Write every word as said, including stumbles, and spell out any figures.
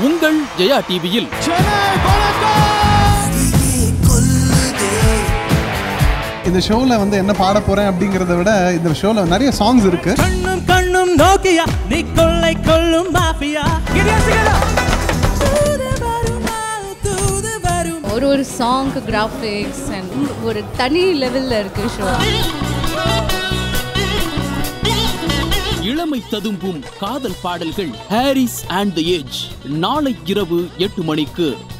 உங்கள் ஜெயா டிவியில். இந்த ஷோல வந்து என்ன பாட போறேன் அப்படிங்கறத விட இந்த ஷோல நிறைய சாங்ஸ் இருக்கு. கண்ணும் கண்ணும் நோக்கியா நீ கொள்ளை கொள்ளும் மாஃபியா. ஒரு ஒரு சாங்க்கு கிராஃபிக்ஸ் அண்ட் ஒரு தனி லெவல்ல இருக்கு ஷோ. இளமை ததும்பும் காதல் பாடல்கள் ஹாரிஸ் அண்ட் தி ஏஜ் நாளை இரவு எட்டு மணிக்கு.